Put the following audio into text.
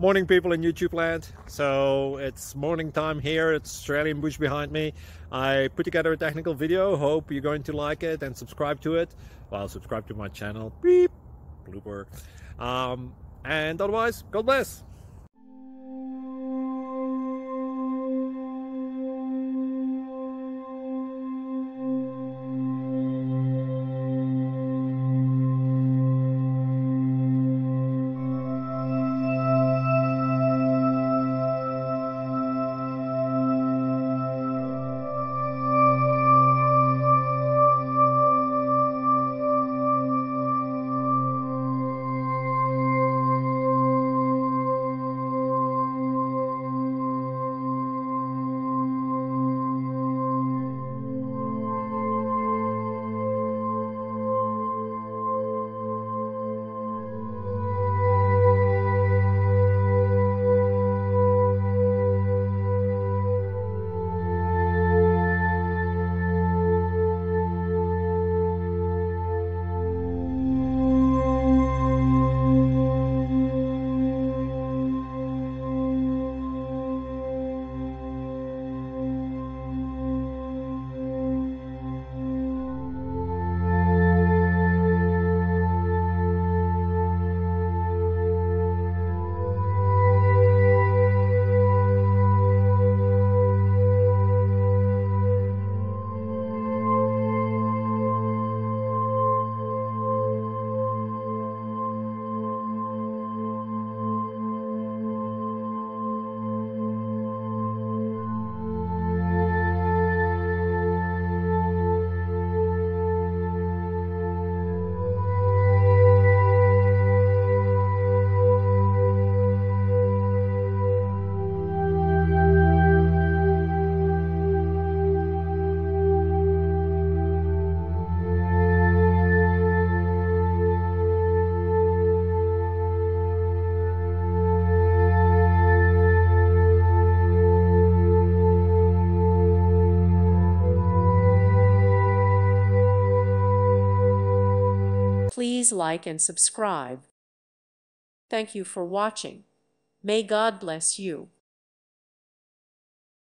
Morning, people in YouTube land. So it's morning time here. It's Australian bush behind me. I put together a technical video. Hope you're going to like it and subscribe to it. Well, subscribe to my channel. Beep. Blooper. And otherwise, God bless. Please like and subscribe. Thank you for watching. May God bless you.